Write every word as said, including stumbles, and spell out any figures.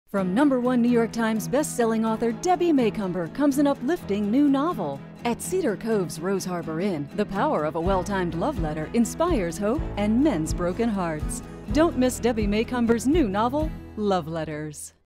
From number one New York Times best-selling author Debbie Macomber comes an uplifting new novel. At Cedar Cove's Rose Harbor Inn, the power of a well-timed love letter inspires hope and men's broken hearts. Don't miss Debbie Macomber's new novel, Love Letters.